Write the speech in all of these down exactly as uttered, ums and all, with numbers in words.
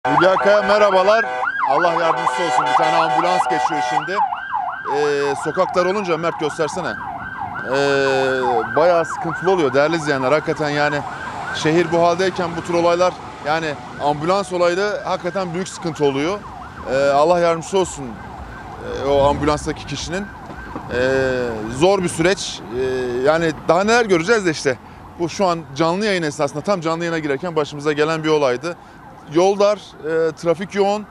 Hülya Kaya merhabalar. Allah yardımcısı olsun. Bir tane ambulans geçiyor şimdi. Ee, sokaklar olunca Mert göstersene. Ee, bayağı sıkıntılı oluyor değerli izleyenler. Hakikaten yani şehir bu haldeyken bu tür olaylar, yani ambulans olayı hakikaten büyük sıkıntı oluyor. Ee, Allah yardımcısı olsun ee, o ambulanstaki kişinin. Ee, zor bir süreç. Ee, yani daha neler göreceğiz de işte. Bu şu an canlı yayın esnasında, tam canlı yayına girerken başımıza gelen bir olaydı. Yol dar, e, trafik yoğun, e,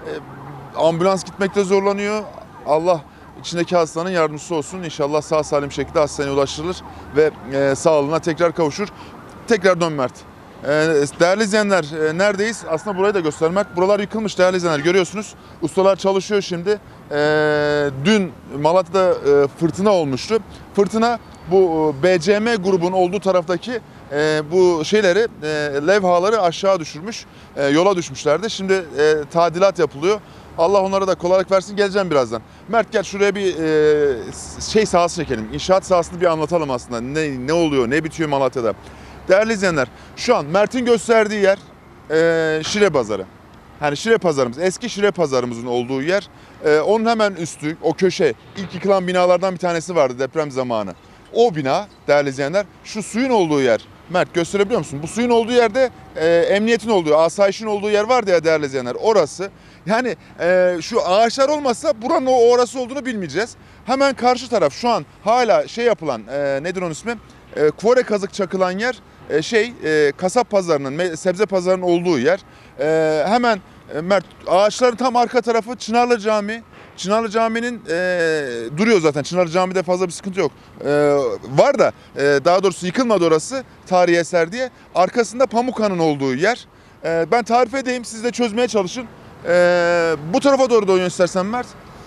ambulans gitmekte zorlanıyor. Allah içindeki hastanın yardımcısı olsun. İnşallah sağ salim şekilde hastaneye ulaştırılır ve e, sağlığına tekrar kavuşur. Tekrar dön Mert. E, değerli izleyenler, e, neredeyiz? Aslında burayı da göster Mert. Buralar yıkılmış değerli izleyenler, görüyorsunuz. Ustalar çalışıyor şimdi. E, dün Malatya'da e, fırtına olmuştu. Fırtına bu B C M grubun olduğu taraftaki e, bu şeyleri, e, levhaları aşağı düşürmüş. E, yola düşmüşlerdi. Şimdi e, tadilat yapılıyor. Allah onlara da kolaylık versin. Geleceğim birazdan. Mert gel şuraya bir e, şey sahası çekelim. İnşaat sahasını bir anlatalım aslında. Ne, ne oluyor, ne bitiyor Malatya'da. Değerli izleyenler, şu an Mert'in gösterdiği yer e, Şire Pazarı. Yani Şire Pazarımız, eski Şire Pazarımızın olduğu yer. E, onun hemen üstü, o köşe, ilk yıkılan binalardan bir tanesi vardı deprem zamanı. O bina değerli izleyenler, şu suyun olduğu yer. Mert gösterebiliyor musun? Bu suyun olduğu yerde e, emniyetin olduğu, asayişin olduğu yer vardı ya değerli izleyenler. Orası. Yani e, şu ağaçlar olmasa buranın o orası olduğunu bilmeyeceğiz. Hemen karşı taraf şu an hala şey yapılan, e, nedir onun ismi? E, Kvore kazık çakılan yer, e, şey e, kasap pazarının, sebze pazarının olduğu yer. E, hemen e, Mert, ağaçların tam arka tarafı Çınarlı Camii. Çınarlı Camii'nin e, duruyor zaten. Çınarlı Camii'de fazla bir sıkıntı yok. E, var da e, daha doğrusu yıkılmadı orası, tarihi eser diye. Arkasında Pamukhan'ın olduğu yer. E, ben tarif edeyim, siz de çözmeye çalışın. E, bu tarafa doğru da istersen Mert.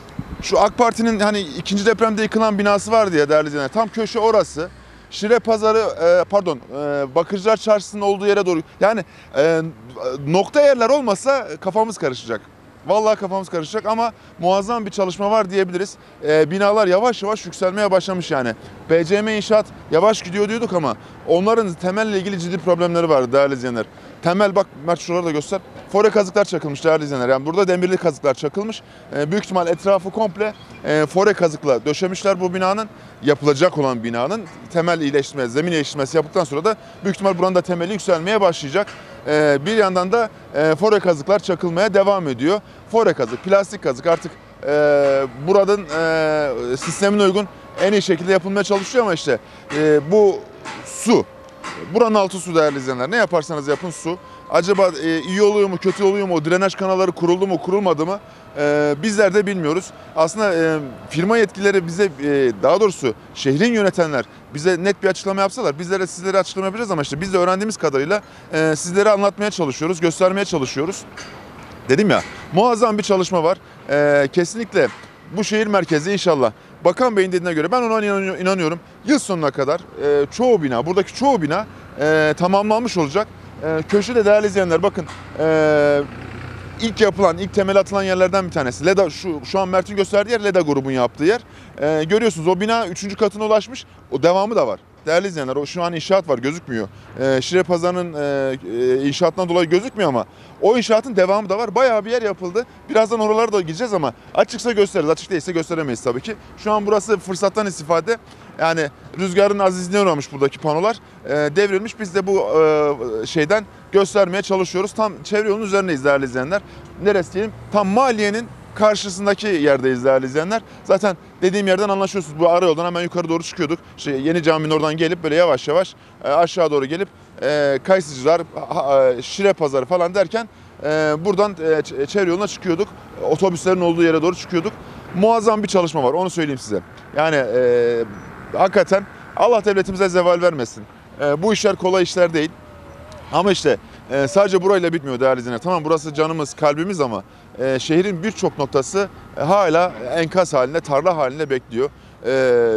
Şu AK Parti'nin hani ikinci depremde yıkılan binası var diye değerli izleyenler. Tam köşe orası. Şire Pazarı, e, pardon, e, Bakırcılar Çarşısı'nın olduğu yere doğru. Yani e, nokta yerler olmasa kafamız karışacak. Vallahi kafamız karışacak ama muazzam bir çalışma var diyebiliriz. E, binalar yavaş yavaş yükselmeye başlamış yani. B C M İnşaat yavaş gidiyor diyorduk ama onların temelle ilgili ciddi problemleri var değerli izleyenler. Temel, bak Mert şuraları da göster. Fore kazıklar çakılmış değerli izleyenler. Yani burada demirli kazıklar çakılmış. E, büyük ihtimal etrafı komple e, fore kazıkla döşemişler bu binanın. Yapılacak olan binanın temel iyileştirmesi, zemin iyileştirmesi yaptıktan sonra da büyük ihtimal buranın da temeli yükselmeye başlayacak. E, bir yandan da e, fore kazıklar çakılmaya devam ediyor. Fore kazık, plastik kazık artık e, buranın e, sistemine uygun en iyi şekilde yapılmaya çalışıyor ama işte e, bu su. Buranın altı su değerli izleyenler. Ne yaparsanız yapın su. Acaba e, iyi oluyor mu, kötü oluyor mu, o drenaj kanalları kuruldu mu, kurulmadı mı? E, bizler de bilmiyoruz. Aslında e, firma yetkilileri bize, e, daha doğrusu şehrin yönetenler bize net bir açıklama yapsalar, bizlere sizlere açıklama yapacağız ama işte biz de öğrendiğimiz kadarıyla e, sizlere anlatmaya çalışıyoruz, göstermeye çalışıyoruz. Dedim ya, muazzam bir çalışma var. E, kesinlikle bu şehir merkezi inşallah. Bakan Bey'in dediğine göre ben ona inanıyorum. Yıl sonuna kadar e, çoğu bina, buradaki çoğu bina e, tamamlanmış olacak. E, köşede değerli izleyenler bakın, e, ilk yapılan, ilk temel atılan yerlerden bir tanesi. Leda, şu, şu an Mert'in gösterdiği yer Leda grubun yaptığı yer. E, görüyorsunuz o bina üçüncü katına ulaşmış. O devamı da var. Değerli izleyenler, o şu an inşaat var, gözükmüyor. E, Şire Pazarı'nın e, e, inşaatından dolayı gözükmüyor ama o inşaatın devamı da var. Bayağı bir yer yapıldı. Birazdan oralara da gideceğiz ama açıksa gösteririz. Açık değilse gösteremeyiz tabii ki. Şu an burası fırsattan istifade. Yani rüzgarın azizliğine uğramış buradaki panolar. E, devrilmiş. Biz de bu e, şeyden göstermeye çalışıyoruz. Tam çevre yolunun üzerindeyiz değerli izleyenler. Neresi diyelim? Tam Maliye'nin karşısındaki yerdeyiz değerli izleyenler. Zaten dediğim yerden anlaşıyorsunuz. Bu ara yoldan hemen yukarı doğru çıkıyorduk. İşte Yeni Cami'nin oradan gelip böyle yavaş yavaş e, aşağı doğru gelip e, Kayısıcılar, e, Şire Pazarı falan derken e, buradan e, çevre yoluna çıkıyorduk. Otobüslerin olduğu yere doğru çıkıyorduk. Muazzam bir çalışma var, onu söyleyeyim size. Yani e, hakikaten Allah devletimize zeval vermesin. E, bu işler kolay işler değil. Ama işte e, sadece burayla bitmiyor değerli izleyenler. Tamam, burası canımız, kalbimiz ama e, şehrin birçok noktası e, hala enkaz halinde, tarla halinde bekliyor. E,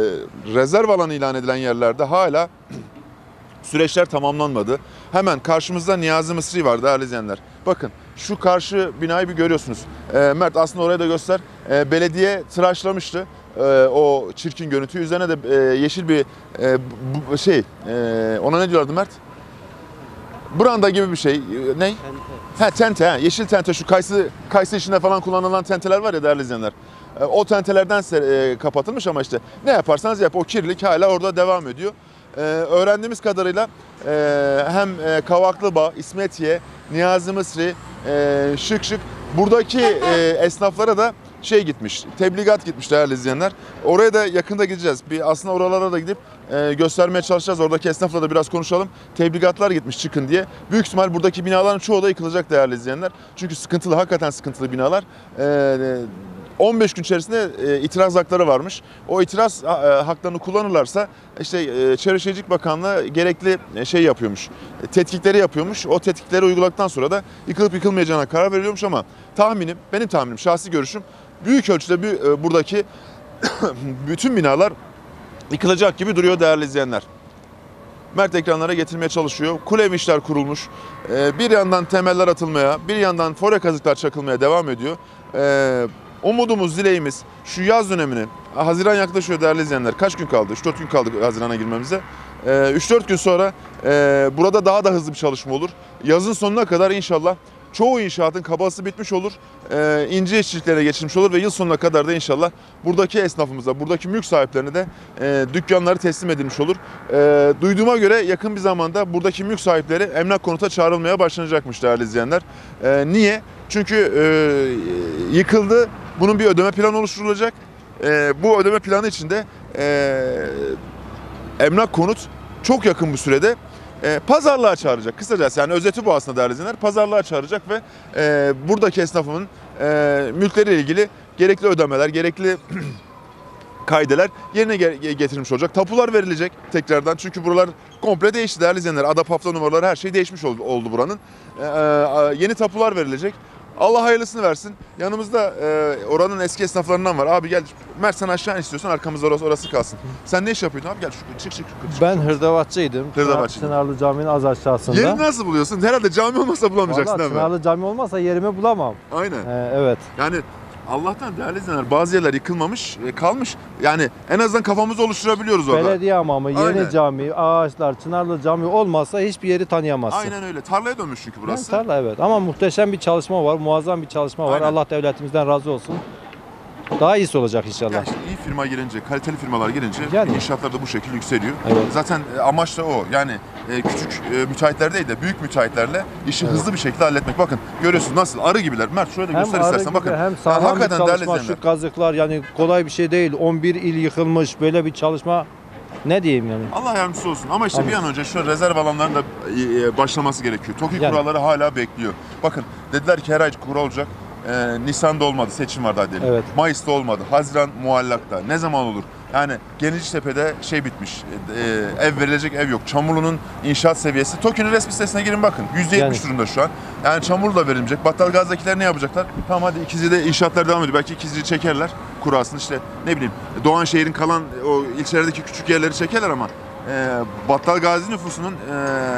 rezerv alanı ilan edilen yerlerde hala süreçler tamamlanmadı. Hemen karşımızda Niyazi Mısri var değerli izleyenler. Bakın şu karşı binayı bir görüyorsunuz. E, Mert aslında oraya da göster. E, belediye tıraşlamıştı e, o çirkin görüntüyü. Üzerine de e, yeşil bir e, bu, şey, e, ona ne diyorlardı Mert? Branda gibi bir şey. E, Ne? Ha tente, ha, yeşil tente, şu kayısı, kayısı işinde falan kullanılan tenteler var ya değerli izleyenler. E, O tentelerden se- e, kapatılmış ama işte ne yaparsanız yap o kirlilik hala orada devam ediyor. E, öğrendiğimiz kadarıyla e, hem e, Kavaklıbağ, İsmetiye, Niyazi Mısri, e, Şık Şık buradaki e, esnaflara da şey gitmiş, tebligat gitmiş değerli izleyenler. Oraya da yakında gideceğiz. Bir aslında oralara da gidip e, göstermeye çalışacağız. Oradaki esnafla da biraz konuşalım. Tebligatlar gitmiş çıkın diye. Büyük ihtimal buradaki binaların çoğu da yıkılacak değerli izleyenler. Çünkü sıkıntılı, hakikaten sıkıntılı binalar. E, on beş gün içerisinde e, itiraz hakları varmış. O itiraz e, haklarını kullanırlarsa işte e, Çevre Şehircilik Bakanlığı gerekli e, şey yapıyormuş. E, tetkikleri yapıyormuş. O tetkikleri uyguladıktan sonra da yıkılıp yıkılmayacağına karar veriliyormuş ama tahminim, benim tahminim, şahsi görüşüm büyük ölçüde bir, e, buradaki bütün binalar yıkılacak gibi duruyor değerli izleyenler. Mert ekranlara getirmeye çalışıyor. Kule işler kurulmuş. Ee, bir yandan temeller atılmaya, bir yandan fore kazıklar çakılmaya devam ediyor. Ee, umudumuz, dileğimiz şu yaz dönemini, Haziran yaklaşıyor değerli izleyenler. Kaç gün kaldı? üç dört gün kaldı Haziran'a girmemize. Ee, üç dört gün sonra e, burada daha da hızlı bir çalışma olur. Yazın sonuna kadar inşallah çoğu inşaatın kabası bitmiş olur. Ee, ince işçiliklerine geçilmiş olur ve yıl sonuna kadar da inşallah buradaki esnafımıza, buradaki mülk sahiplerine de e, dükkanları teslim edilmiş olur. E, duyduğuma göre yakın bir zamanda buradaki mülk sahipleri emlak konuta çağrılmaya başlanacakmış değerli izleyenler. E, niye? Çünkü e, yıkıldı. Bunun bir ödeme planı oluşturulacak. E, bu ödeme planı içinde e, emlak konut çok yakın bir sürede E, pazarlığa çağıracak. Kısacası yani özeti bu aslında değerli izleyenler. Pazarlığa çağıracak ve e, buradaki esnafın e, mülkleriyle ilgili gerekli ödemeler, gerekli kaydeler yerine getirilmiş olacak. Tapular verilecek tekrardan çünkü buralar komple değişti değerli izleyenler. Ada, pafta numaraları her şey değişmiş oldu, oldu buranın. E, e, yeni tapular verilecek. Allah hayırlısını versin. Yanımızda e, oranın eski esnaflarından var. Abi gel Mert sen aşağı in istiyorsan arkamızda orası, orası kalsın. Sen ne iş yapıyordun abi? Gel şu çık çık. çık. Ben hırdavatçıydım. Hırdavatçıydım. Çınarlı Camii'nin az aşağısında. Yerini nasıl buluyorsun? Herhalde cami olmasa bulamayacaksın Vallahi değil mi? Çınarlı Cami olmasa yerimi bulamam. Aynen. Ee, evet. Yani Allah'tan değerli izleyenler bazı yerler yıkılmamış, e, kalmış. Yani en azından kafamızı oluşturabiliyoruz orada. Belediye hamamı, Aynen. yeni cami, ağaçlar, Çınarlı Cami olmasa hiçbir yeri tanıyamazsın. Aynen öyle. Tarlaya dönmüş çünkü burası. Yani tarla evet ama muhteşem bir çalışma var, muazzam bir çalışma var. Aynen. Allah devletimizden razı olsun. Daha iyisi olacak inşallah. Yani işte iyi firma girince, kaliteli firmalar girince Yani. inşaatlar da bu şekilde yükseliyor. Evet. Zaten e, amaç da o. Yani e, küçük e, müteahhitler değil de büyük müteahhitlerle işi Evet. hızlı bir şekilde halletmek. Bakın görüyorsunuz nasıl arı gibiler. Mert şöyle Hem göster arı istersen. gibi, Bakın. hem Yani sağlam bir hakikaten değerli çalışma, izleyenler. şu kazıklar yani kolay bir şey değil. on bir il yıkılmış böyle bir çalışma ne diyeyim yani. Allah yardımcısı olsun. Ama işte Amin. bir an önce şu rezerv alanların da e, başlaması gerekiyor. TOKİ Yani. kuralları hala bekliyor. Bakın dediler ki her ay kura olacak. Ee, Nisan'da olmadı, seçim var daha diyelim. Evet. Mayıs'ta olmadı, Haziran muallakta. Ne zaman olur? Yani Geniştepe'de şey bitmiş, e, ev verilecek ev yok. Çamurlu'nun inşaat seviyesi. TOKİ'nin resmi sitesine girin bakın. yüzde yetmiş Yani. durumda şu an. Yani Çamurlu da verilmeyecek. Battalgaz'dakiler ne yapacaklar? Tamam hadi İkizli'de inşaatlar devam ediyor. Belki İkizli'yi çekerler kurasını işte ne bileyim. Doğanşehir'in kalan o ilçelerdeki küçük yerleri çekerler ama e, Battalgazi nüfusunun e,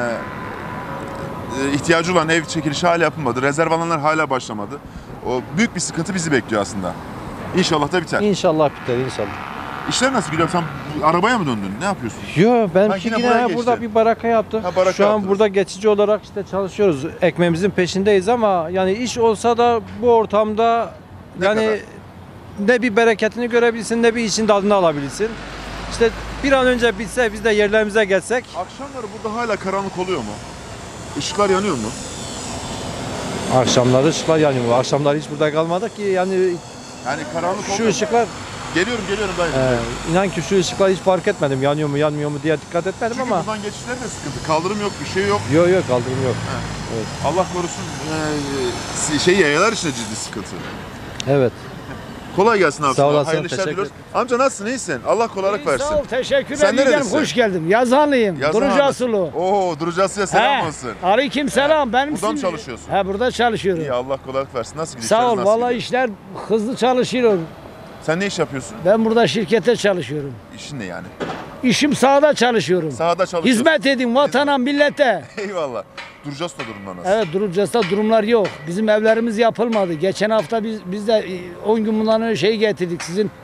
ihtiyacı olan ev çekilişi hala yapılmadı. Rezerv alanlar hala başlamadı. O büyük bir sıkıntı bizi bekliyor aslında. İnşallah da biter. İnşallah biter inşallah. İşler nasıl gidiyor? Sen arabaya mı döndün? Ne yapıyorsun? Yo Ha, benimki yine yine, buraya ha, burada geçti. bir baraka yaptık. Ha, baraka Şu an yaptınız. burada geçici olarak işte çalışıyoruz. Ekmeğimizin peşindeyiz ama yani iş olsa da bu ortamda Ne yani kadar? ne bir bereketini görebilsin ne bir işin tadını alabilsin. İşte bir an önce bitse biz de yerlerimize geçsek. Akşamları burada hala karanlık oluyor mu? Işıklar yanıyor mu? Akşamları ışıklar yanıyor. Akşamları hiç burada kalmadık ki yani Yani karanlık şu oluyor mu? ışıklar Geliyorum geliyorum dayı. e, inan ki şu ışıklar hiç fark etmedim. Yanıyor mu yanmıyor mu diye dikkat etmedim Çünkü ama. buradan geçişleri de sıkıntı. Kaldırım yok, bir şey yok. Yok yok kaldırım yok. Allah korusun e, şey yayalar için de ciddi sıkıntı. Evet. Kolay gelsin abi. Sağ olasın, Hayırlı işler teşekkür diliyoruz. Amca nasılsın? İyisin? Allah kolaylık versin. Sağ ol, teşekkür Sen ederim. nerelisin? Hoş geldin. Yazanlıyım. Yazan Durucu abi. Asulu. Oo, Durucası'ya selam olsun. Aleyküm selam. Benim Burada mı isim- çalışıyorsun? He burada çalışıyorum. İyi Allah kolaylık versin. Nasıl gidiyor? Sağ İşleriniz ol. nasıl Vallahi gidiyor? işler hızlı çalışıyor. Sen ne iş yapıyorsun? Ben burada şirkete çalışıyorum. İşin ne yani? İşim sahada çalışıyorum. Sahada çalışıyorsun. Hizmet edin vatana, millete. Eyvallah. Duracağız da durumda nasıl? Evet Durucas'ta durumlar yok. Bizim evlerimiz yapılmadı. Geçen hafta biz biz de on gün bundan önce şey getirdik. Sizin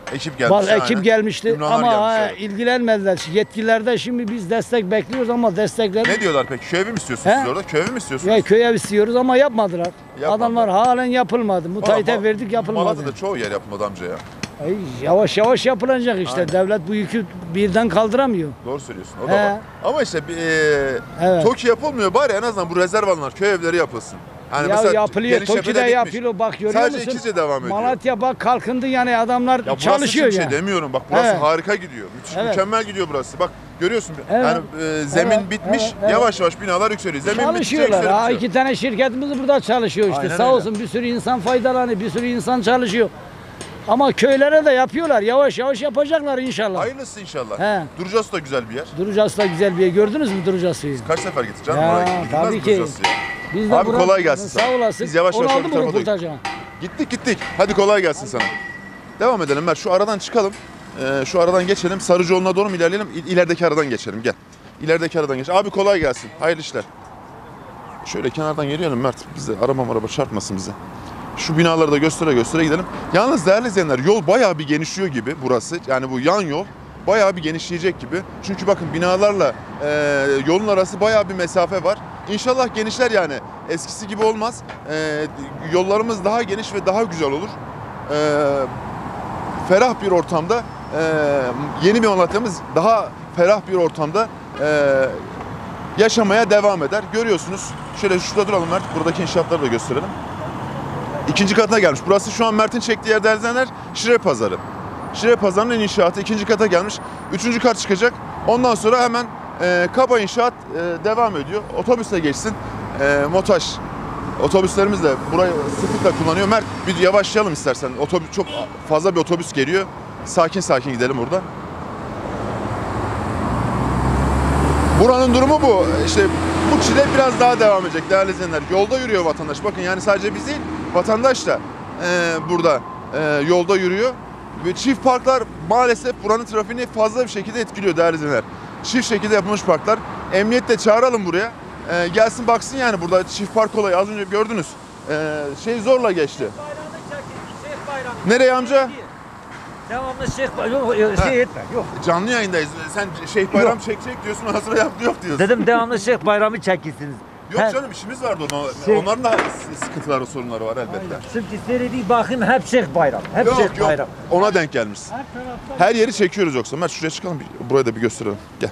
Ekip gelmiş. Bak, yani. ekip gelmişti Ümranlar ama gelmiş, ha, evet. ilgilenmediler. Yetkililerde şimdi biz destek bekliyoruz ama destekler Ne diyorlar peki? Köy evi mi istiyorsunuz He? siz orada? Köy evi mi istiyorsunuz? ya köy ev istiyoruz ama yapmadılar. Yapmadılar. Adamlar halen yapılmadı. Müteahhite Valla Ma- verdik yapılmadı. Malatya'da çoğu yer yapmadı amca ya. Ay, yavaş yavaş yapılacak işte. Aynen. Devlet bu yükü birden kaldıramıyor. Doğru söylüyorsun. O da He. var. Ama işte bir, e, Evet. TOKİ yapılmıyor bari en azından bu rezervanlar, köy evleri yapılsın. Hani ya mesela yapılıyor. Geniştepe'de TOKİ'de bitmiş. yapılıyor. Bak görüyor Sadece musun? İkizce devam ediyor. Malatya bak kalkındı yani adamlar Ya burası çalışıyor için bir ya. şey demiyorum. Bak burası Evet. harika gidiyor. Müthiş, Evet. mükemmel gidiyor burası. Bak görüyorsun. Evet. Yani e, zemin Evet, bitmiş. evet, evet. Yavaş yavaş binalar yükseliyor. Zemin bittikçe Çalışıyorlar. Ha, yükseliyor. iki tane şirketimiz burada çalışıyor işte. Aynen Sağ öyle. olsun bir sürü insan faydalanıyor. Bir sürü insan çalışıyor. Ama köylere de yapıyorlar. Yavaş yavaş yapacaklar inşallah. Hayırlısı inşallah. He. Duracası da güzel bir yer. Duracağız da güzel bir yer. Gördünüz mü Duracağız'ı? Kaç sefer gittik canım Ya, oraya? Gidilmez tabii mi ki. Duracası ya? Biz de Abi bura- kolay gelsin Sağ sana. olasın. Biz yavaş Onu yavaş aldı öbür mı tarafa doğru- röportajı? Gittik gittik. Hadi kolay gelsin sana. Devam edelim Mert. Şu aradan çıkalım. Ee, şu aradan geçelim. Sarıcıoğlu'na doğru mu ilerleyelim? İ- İlerideki aradan geçelim. Gel. İlerideki aradan geç. Abi kolay gelsin. Hayırlı işler. Şöyle kenardan yürüyelim Mert. Bize araba araba çarpmasın bize. Şu binaları da göstere göstere gidelim. Yalnız değerli izleyenler yol bayağı bir genişliyor gibi burası. Yani bu yan yol bayağı bir genişleyecek gibi. Çünkü bakın binalarla e, yolun arası bayağı bir mesafe var. İnşallah genişler yani. Eskisi gibi olmaz. E, yollarımız daha geniş ve daha güzel olur. E, ferah bir ortamda e, yeni bir Malatya'mız daha ferah bir ortamda e, yaşamaya devam eder. Görüyorsunuz. Şöyle şurada duralım Mert. Buradaki inşaatları da gösterelim. İkinci katına gelmiş. Burası şu an Mert'in çektiği yer derzenler Şire Pazarı. Şire Pazarı'nın inşaatı ikinci kata gelmiş. Üçüncü kat çıkacak. Ondan sonra hemen e, kaba inşaat e, devam ediyor. Otobüsle geçsin. E, Motaş otobüslerimiz de burayı sıklıkla kullanıyor. Mert bir yavaşlayalım istersen. Otobüs çok fazla bir otobüs geliyor. Sakin sakin gidelim burada. Buranın durumu bu. İşte bu çile biraz daha devam edecek değerli izleyenler. Yolda yürüyor vatandaş. Bakın yani sadece biz değil, vatandaş da e, burada e, yolda yürüyor. Ve çift parklar maalesef buranın trafiğini fazla bir şekilde etkiliyor değerli izleyenler. Çift şekilde yapılmış parklar. Emniyet de çağıralım buraya. E, gelsin baksın yani burada çift park olayı az önce gördünüz. E, şey zorla geçti. Bayramı çekin, Şeyh Bayramı. Nereye amca? Devamlı Şeyh Bayramı, yok şey etme, yok. Canlı yayındayız. Sen Şeyh Bayram çekecek diyorsun, ondan sonra yap yok diyorsun. Dedim devamlı Şeyh Bayramı çekilsiniz. Yok He. canım işimiz vardı ona. Şey- Onların da sıkıntıları, sorunları var elbette. Çünkü seyredeyim bakayım hep Şeyh Bayram, hep Yok Şeyh yok Bayram. ona denk gelmiş. Her tarafta Her yeri çekiyoruz yoksa. Mert şuraya çıkalım, bir- burayı da bir gösterelim. Gel.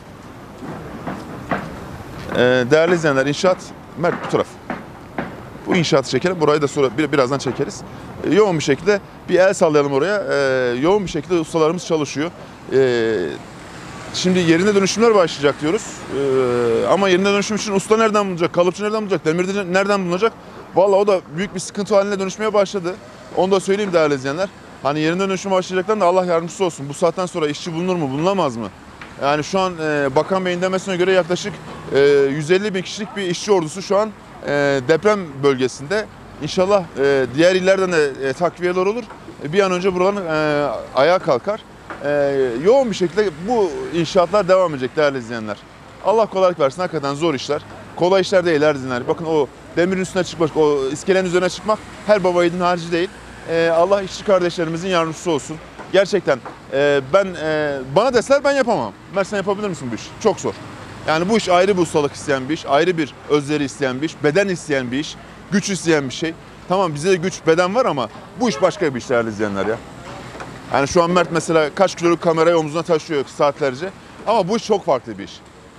Ee, değerli izleyenler inşaat, Mert bu taraf. Bu inşaatı çekelim, burayı da sonra bir, birazdan çekeriz. Ee, yoğun bir şekilde bir el sallayalım oraya. Ee, yoğun bir şekilde ustalarımız çalışıyor. Ee, şimdi yerine dönüşümler başlayacak diyoruz. Ee, ama yerine dönüşüm için usta nereden bulunacak, kalıpçı nereden bulunacak, demirci nereden bulunacak? Vallahi o da büyük bir sıkıntı haline dönüşmeye başladı. Onu da söyleyeyim değerli izleyenler. Hani yerine dönüşüm başlayacaklar da Allah yardımcısı olsun. Bu saatten sonra işçi bulunur mu, bulunamaz mı? Yani şu an e, Bakan Bey'in demesine göre yaklaşık e, yüz elli bin kişilik bir işçi ordusu şu an e, deprem bölgesinde. İnşallah e, diğer illerden de e, takviyeler olur. E, bir an önce buraların e, ayağa kalkar. E, yoğun bir şekilde bu inşaatlar devam edecek değerli izleyenler. Allah kolaylık versin. Hakikaten zor işler. Kolay işler değil değerli izleyenler. Bakın o demirin üstüne çıkmak, o iskelenin üzerine çıkmak her baba yiğidin harcı değil. E, Allah işçi kardeşlerimizin yardımcısı olsun. Gerçekten e, ben e, bana deseler ben yapamam. Mert sen yapabilir misin bu iş? Çok zor. Yani bu iş ayrı bir ustalık isteyen bir iş, ayrı bir özveri isteyen bir iş, beden isteyen bir iş, güç isteyen bir şey. Tamam bize de güç, beden var ama bu iş başka bir iş değerli izleyenler ya. Yani şu an Mert mesela kaç kiloluk kamerayı omzuna taşıyor saatlerce ama bu iş çok farklı bir iş.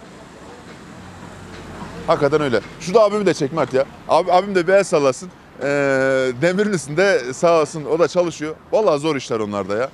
Hakikaten öyle. Şu da abimi de çek Mert ya. Abi, abim de bir el sallasın. Ee, demirin üstünde sağ olsun o da çalışıyor. Vallahi zor işler onlar da ya.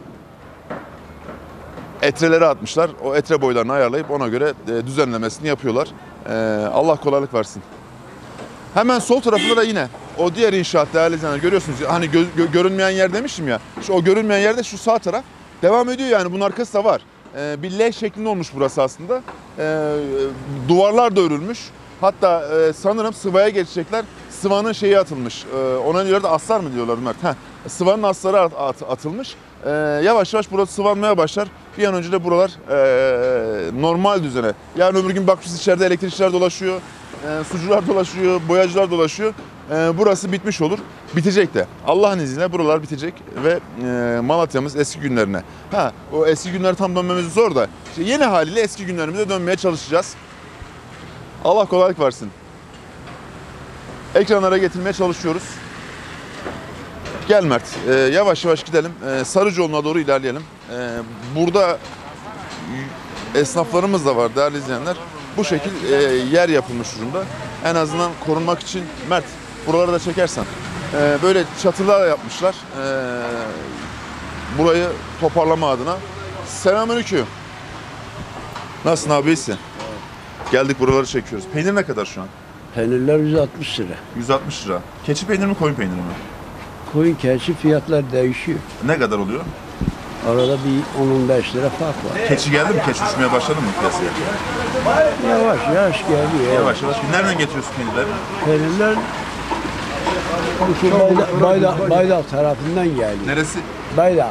Etreleri atmışlar. O etre boylarını ayarlayıp ona göre e, düzenlemesini yapıyorlar. Ee, Allah kolaylık versin. Hemen sol tarafında da yine o diğer inşaat değerli izleyenler görüyorsunuz. Hani gö- gö- görünmeyen yer demişim ya. Şu o görünmeyen yerde şu sağ taraf devam ediyor yani bunun arkası da var. Ee, bir L şeklinde olmuş burası aslında. Ee, duvarlar da örülmüş. Hatta e, sanırım sıvaya geçecekler. Sıvanın şeyi atılmış. Ee, ona diyorlar da aslar mı diyorlar Mert? Heh, sıvanın asları at- at- atılmış. Ee, yavaş yavaş burası sıvanmaya başlar. Bir an önce de buralar e, normal düzene. Yarın öbür gün bakmışız içeride elektrikçiler dolaşıyor. E, sucular dolaşıyor, boyacılar dolaşıyor. e, burası bitmiş olur. Bitecek de. Allah'ın izniyle buralar bitecek ve e, Malatya'mız eski günlerine. Ha, o eski günler tam dönmemiz zor da işte yeni haliyle eski günlerimize dönmeye çalışacağız. Allah kolaylık versin. Ekranlara getirmeye çalışıyoruz. Gel Mert, e, yavaş yavaş gidelim. E, Sarıcıoğlu'na doğru ilerleyelim. E, burada esnaflarımız da var değerli izleyenler. Bu şekil e, yer yapılmış durumda. En azından korunmak için Mert, buraları da çekersen. E, böyle çatılar yapmışlar. E, burayı toparlama adına. Selamünaleyküm. Nasılsın abi, iyisin? Geldik, buraları çekiyoruz. Peynir ne kadar şu an? Peynirler yüz altmış lira. yüz altmış lira. Keçi peyniri mi, koyun peyniri mi? Koyun keçi fiyatlar değişiyor. Ne kadar oluyor? Arada bir on on beş lira fark var. Keçi geldi mi? Keçi uçmaya başladı mı piyasaya? Yavaş yavaş geliyor. Yavaş yavaş. Nereden getiriyorsun peynirleri? Peynirler bu şu bayrak, bayrak, bayrak tarafından geliyor. Neresi? Bayrak.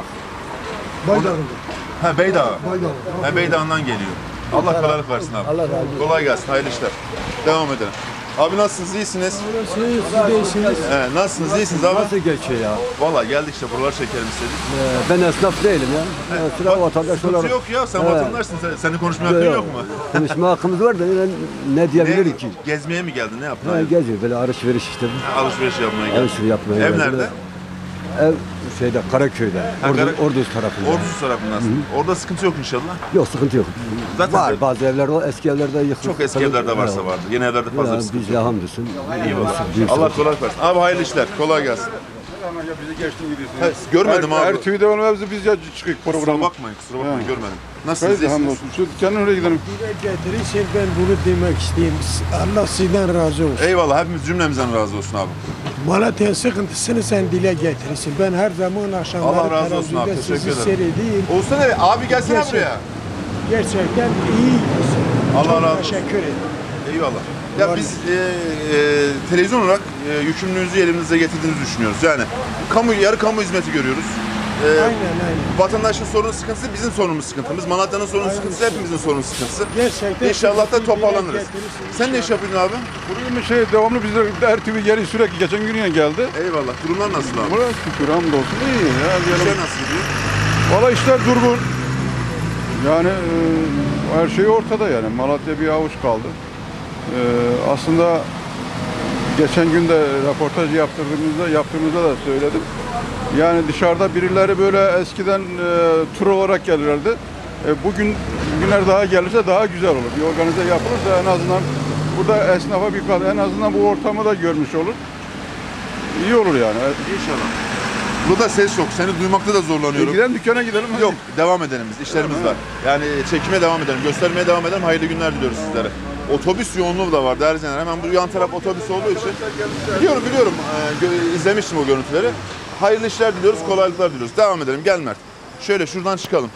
Ha, Beydağ. Ha, Beydağ'ından geliyor. Allah kolaylık versin abi. Allah razı olsun. Kolay gelsin, hayırlı işler. Devam edelim. Abi nasılsınız, iyisiniz? Siz değilsiniz. He, nasılsınız, iyisiniz abi? Nasıl geçiyor ya? Valla geldik işte, buraları çekelim istedik. Ee, ben esnaf değilim ya. Ben sıra vatandaş Sıkıntı olarak. yok ya, sen He. vatandaşsın. Sen, senin konuşmaya hakkın yok mu? Konuşma hakkımız var da ben ne diyebilirim Ne, ki? gezmeye mi geldin, ne yaptın? Ha, Hayır. geziyor böyle alışveriş işte. Alışveriş yapmaya geldin. Alışveriş yapmaya Ev geldim. nerede? Ev şeyde Karaköy'de. Ha, Ordu, Kara- Ordu tarafında. Ordusu tarafındasın. Orada sıkıntı yok inşallah. Yok sıkıntı yok. Zaten var de- bazı evler var, eski evlerde yıkık. Çok eski evlerde varsa Evet. vardı. Yeni evlerde fazla bir Ya, sıkıntı biz yok. de hamdolsun. Eyvallah. Allah kolaylık versin. Abi hayırlı işler. Kolay gelsin. Bizi geçtin gidiyorsun. He, görmedim her, abi. Her T V'de olmaz biz ya çıkık Kusura programa. bakmayın, kusura bakmayın, He. görmedim. Nasılsınız, Haydi iyisiniz? hamdolsun. Şu dükkanın oraya gidelim. Getirirsen ben bunu demek isteyeyim. Allah sizden razı olsun. Eyvallah, hepimiz cümlemizden razı olsun abi. Malatya'nın sıkıntısını sen dile getirirsin. Ben her zaman akşamları Allah razı olsun abi, televizyonda teşekkür sizi ederim. seyredeyim. Olsa ne? Abi gelsene Gerçek. buraya. Gerçekten iyiyiz. Allah Çok razı olsun. teşekkür ederim. Eyvallah. Ya biz e, e, televizyon olarak e, yükümlülüğünüzü elimize getirdiğinizi düşünüyoruz. Yani kamu, yarı kamu hizmeti görüyoruz. E, Aynen aynen. Vatandaşın sorunu sıkıntısı bizim sorunumuz sıkıntımız. Malatya'nın sorunu Aynen. sıkıntısı hepimizin sorunu sıkıntısı. Gerçekten İnşallah da sizi dile toparlanırız. getirirsiniz. Sen ne iş yapıyorsun abi? Buraya bir şey devamlı bizde her T V geri sürekli geçen gün yine geldi. Eyvallah. Durumlar nasıl abi? Buraya şükür hamdolsun iyi ya. İşler Diyelim. nasıl gidiyor? Valla işler durgun. Yani e, her şey ortada yani. Malatya bir avuç kaldı. E, aslında geçen gün de röportaj yaptırdığımızda, yaptığımızda da söyledim. Yani dışarıda birileri böyle eskiden e, tur olarak gelirlerdi. E, bugün günler daha gelirse daha güzel olur. Bir organize yapılırsa en azından burada esnafa bir kadar en azından bu ortamı da görmüş olur. İyi olur yani. İnşallah. Burada ses yok. Seni duymakta da E, zorlanıyorum. gidelim dükkana gidelim. hadi. Yok, devam edelim biz. İşlerimiz var. Yani çekime devam edelim, göstermeye devam edelim. Hayırlı günler diliyoruz sizlere. Otobüs yoğunluğu da var değerli izleyenler. Hemen bu yan taraf otobüs olduğu için. Biliyorum biliyorum. Ee, gö- izlemiştim o görüntüleri. Hayırlı işler diliyoruz, kolaylıklar diliyoruz. Devam edelim. Gel Mert. Şöyle şuradan çıkalım.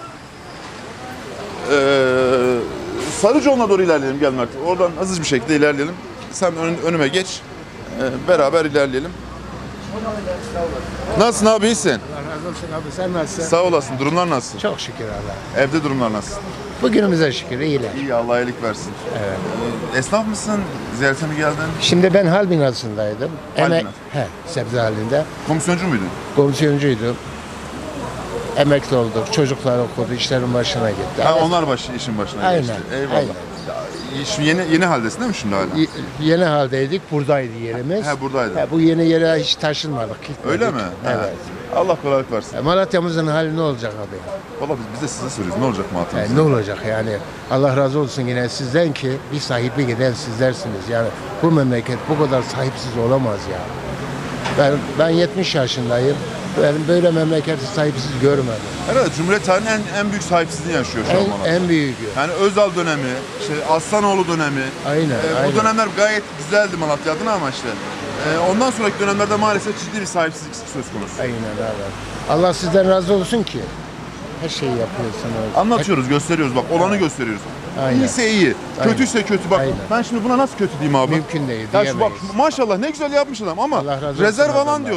Ee, Sarıcıoğlu'na doğru ilerleyelim. Gel Mert. Oradan hızlı bir şekilde ilerleyelim. Sen ön- önüme geç. Ee, beraber ilerleyelim. Nasılsın abi, iyisin? Allah razı olsun abi, sen nasılsın? Sağ olasın. Durumlar nasıl? Çok şükür Allah. Evde durumlar nasıl? Bugünümüze şükür iyiler. İyi, Allah iyilik versin. Evet. Ee, Esnaf mısın? Ziyarete mi geldin? Şimdi ben hal binasındaydım. Hal Emek, binası. he, sebze halinde. Komisyoncu muydun? Komisyoncuydum. Emekli olduk. Çocuklar okudu. işlerin başına gitti. Ha, Evet. onlar baş, işin başına Aynen, geçti. Eyvallah. aynen. Ya, iş- yeni yeni haldesin değil mi şimdi hala? Y- Yeni haldeydik. Buradaydı yerimiz. He, buradaydı. He, bu yeni yere hiç taşınmadık. Gitmedik. Öyle mi? Ha. Evet. Allah kolaylık versin. E, Malatya'mızın hali ne olacak abi? Valla biz, biz de size soruyoruz. Ne olacak E, Malatya'mız? ne olacak yani? Allah razı olsun yine sizden ki bir sahiplik eden sizlersiniz. Yani bu memleket bu kadar sahipsiz olamaz ya. Ben ben yetmiş yaşındayım. Ben böyle memleketi sahipsiz görmedim. Herhalde Cumhuriyet tarihinin en, en büyük sahipsizliğini yaşıyor şu an En, Malatya. en büyüğü. Yani Özal dönemi, işte Aslanoğlu dönemi. Aynen, e, aynen. O dönemler gayet güzeldi Malatya adına ama işte. e, ondan sonraki dönemlerde maalesef ciddi bir sahipsizlik söz konusu. Aynen abi. Allah sizden razı olsun ki her şeyi yapıyorsunuz. Anlatıyoruz, gösteriyoruz bak, olanı gösteriyoruz. Aynen. İyiyse iyi, Aynen. kötüyse kötü. Bak Aynen. ben şimdi buna nasıl kötü diyeyim abi? Mümkün değil, Ya şu bak diyemeyiz. maşallah ne güzel yapmış adam ama Allah razı olsun rezerv alan adamlar. diyorlar.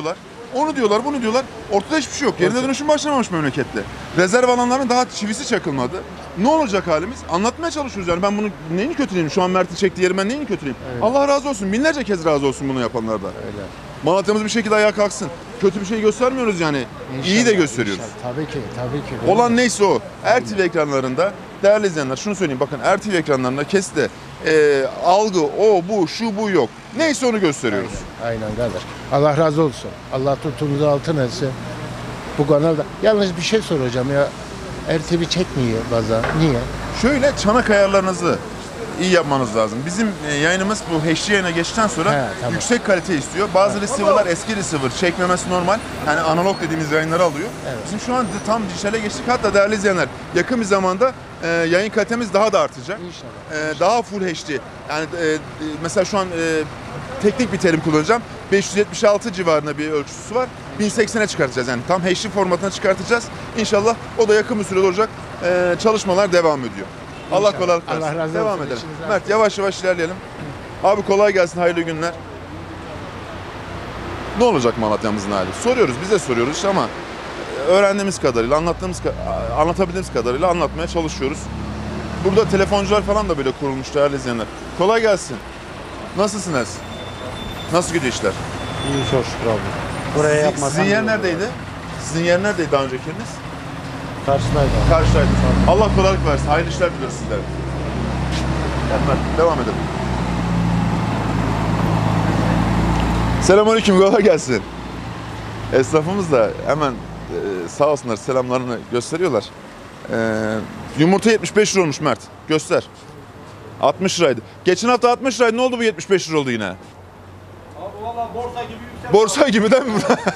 Onu diyorlar, bunu diyorlar. Ortada hiçbir şey yok. Yerine dönüşüm başlamamış memlekette. Rezerv alanların daha çivisi çakılmadı. Ne olacak halimiz? Anlatmaya çalışıyoruz yani. Ben bunu neyini kötüleyeyim? Şu an Mert'in çektiği yeri ben neyini kötüleyeyim? Allah razı olsun. Binlerce kez razı olsun bunu yapanlardan. Öyle. Malatya'mız bir şekilde ayağa kalksın. Kötü bir şey göstermiyoruz yani. İyi de gösteriyoruz. İnşallah. Tabii ki, tabii ki. Olan neyse o. R T V ekranlarında değerli izleyenler şunu söyleyeyim. Bakın R T V ekranlarında kesite e, algı, o, bu, şu, bu yok. Neyse onu gösteriyoruz. Aynen kardeş. Allah razı olsun. Allah tuttuğunuzu altın etsin. Bu kanalda. Yalnız bir şey soracağım ya. R T V çekmiyor bazen. Niye? Şöyle çanak ayarlarınızı iyi yapmanız lazım. Bizim e, yayınımız bu H D yayına geçtikten sonra He, tamam. yüksek kalite istiyor. Bazı receiver'lar eski receiver, çekmemesi normal. Yani analog dediğimiz yayınları alıyor. Evet. Bizim şu an di- tam dijitale geçtik. Hatta değerli izleyenler yakın bir zamanda e, yayın kalitemiz daha da artacak. İnşallah. E, daha full H D. Yani e, e, mesela şu an e, teknik bir terim kullanacağım. beş yüz yetmiş altı civarında bir ölçüsü var. bin seksene çıkartacağız yani. Tam H D formatına çıkartacağız. İnşallah o da yakın bir sürede olacak. E, çalışmalar devam ediyor. Allah İnşallah. kolaylık versin. Allah razı Devam olsun. edelim. İşiniz razı Mert yavaş yavaş ilerleyelim. Abi kolay gelsin, hayırlı günler. Ne olacak Malatya'mızın hali? Soruyoruz, biz de soruyoruz işte ama öğrendiğimiz kadarıyla, anlattığımız ka- anlatabildiğimiz kadarıyla anlatmaya çalışıyoruz. Burada telefoncular falan da böyle kurulmuş değerli izleyenler. Kolay gelsin. Nasılsınız? Nasıl gidiyor işler? İyi çok şükür abi. Buraya Sizin, yapmasam sizin yer iyi olur. neredeydi? Sizin yer neredeydi daha önceki yeriniz? Karşıdaydı abi. Karşıdaydı. Allah kolaylık versin. Hayırlı işler diliyoruz sizlere. Gel Mert, devam edelim. Selamünaleyküm, kolay gelsin. Esnafımız da hemen e, sağ olsunlar selamlarını gösteriyorlar. E, yumurta yetmiş beş lira olmuş Mert. Göster. altmış liraydı. Geçen hafta altmış liraydı. Ne oldu bu yetmiş beş lira oldu yine? Abi valla borsa gibi yüksek. Borsa gibi değil mi?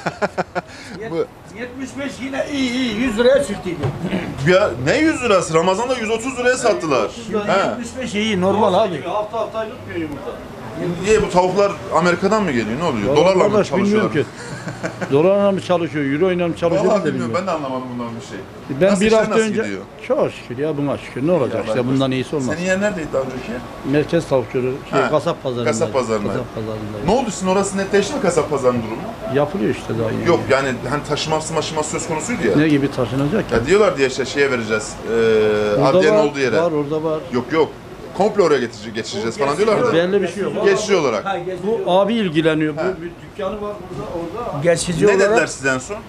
Bu, yetmiş beş yine iyi iyi yüz liraya çıktıydı. ya ne yüz lirası? Ramazan'da yüz otuz liraya sattılar. He. yetmiş beş iyi normal abi. Hafta hafta yutmuyor yumurta. Niye bu tavuklar Amerika'dan mı geliyor? Ne oluyor? Dolarla mı Vallahi çalışıyorlar? bilmiyorum ki. Dolarla mı çalışıyor, euro ile mi çalışıyor Vallahi ben de bilmiyorum. bilmiyorum. Ben de anlamadım bundan bir şey. Ben Nasıl bir işler, hafta nasıl önce gidiyor? çok şükür ya buna şükür ne olacak Ya işte ben- bundan iyisi olmaz. Senin yer neredeydi daha önceki? Merkez tavukçuluğu şey Ha, kasap pazarında. kasap pazarında. Kasap pazarında. Ne oldu sizin orası netleşti mi kasap pazarının durumu? Yapılıyor işte daha iyi. Yok yani hani taşıması maşıması söz konusuydu ya. Ne gibi taşınacak ya? Ya diyorlar diye işte şeye vereceğiz. Eee Orada adliyenin var, olduğu yere. var orada var. Yok yok. Komple oraya geçici- geçireceğiz falan diyorlardı. Belli bir şey yok. Geçici olarak. Bu abi ilgileniyor. Bu bir dükkanı var burada orada. Geçici Ne olarak. dediler size en son?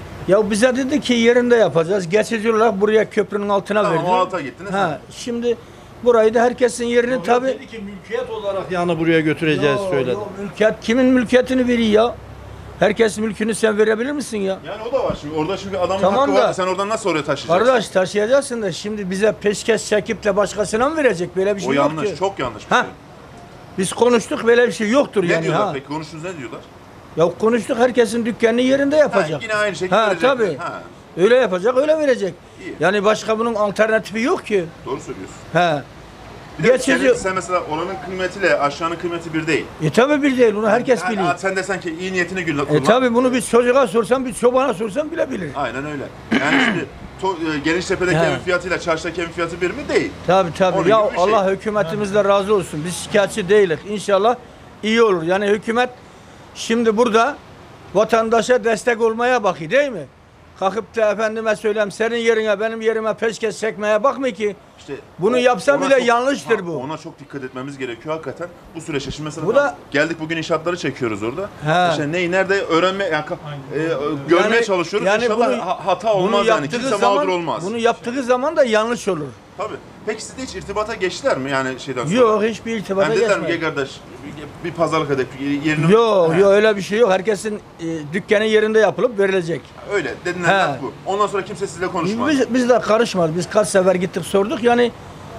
Ya bize dedi ki yerinde yapacağız. Geçici olarak buraya köprünün altına Tamam verdi. o alta gittiniz. Ha, şimdi burayı da herkesin yerini tabi. Dedi ki mülkiyet olarak yani buraya götüreceğiz söyledi. Mülkiyet kimin mülkiyetini veriyor ya? Herkes mülkünü sen verebilir misin ya? Yani o da var şimdi. Orada şimdi adamın Tamam hakkı da- var. Sen oradan nasıl oraya taşıyacaksın? Kardeş taşıyacaksın da şimdi bize peşkeş çekip de başkasına mı verecek? Böyle bir şey o yok yanlış. ki. Çok yanlış bir Ha, şey. Biz konuştuk böyle bir şey yoktur Ne yani diyorlar ha. peki? Konuştunuz ne diyorlar? Ya konuştuk herkesin dükkanını yerinde Ha, yapacak. yine aynı şekilde Ha, verecekler. tabii. Ha, Öyle yapacak, öyle verecek. İyi. Yani başka bunun alternatifi yok ki. doğru söylüyorsun. He. Bir de Geçici. sen, sen mesela oranın kıymetiyle aşağının kıymeti bir değil. E tabi bir değil, bunu herkes Yani biliyor. sen desen ki iyi niyetini gül E kullan. tabi bunu bir çocuğa sorsan, bir çobana sorsan bile bilir. Aynen öyle. Yani şimdi to, e, Geniştepe'deki He. evin fiyatıyla çarşıdaki evin fiyatı bir mi? Değil. Tabi Onun tabi. Ya gibi bir şey. Allah hükümetimizle razı olsun. Biz şikayetçi değiliz. İnşallah iyi olur. Yani hükümet şimdi burada vatandaşa destek olmaya bakıyor değil mi? Kalkıp da efendime söyleyeyim senin yerine benim yerime peşkeş çekmeye bakmıyor ki. İşte Bunu o- yapsa ona bile çok- yanlıştır ha, bu. Ona çok dikkat etmemiz gerekiyor hakikaten. Bu süreçte şimdi mesela Bu da- geldik bugün inşaatları çekiyoruz orada. He. İşte neyi nerede öğrenme yani, ka- e, e, görmeye Yani- çalışıyoruz. yani İnşallah bunu- ha- hata Bunu olmaz yani. yaptığı Kimse zaman, mağdur olmaz. Bunu yaptığı zaman da yanlış olur. Tabii. Peki siz de hiç irtibata geçtiler mi yani şeyden sonra? Yok hiçbir irtibata Yani dediler mi geçmedi. "Gel kardeş bir pazarlık edip yerini... Yok He. yok öyle bir şey yok. Herkesin e, dükkanı yerinde yapılıp verilecek. Öyle dediler He. laf bu. Ondan sonra kimse sizle konuşmaz. Biz, biz de karışmadık. Biz kaç sefer gittik sorduk. Yani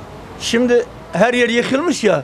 şimdi her yer yıkılmış ya.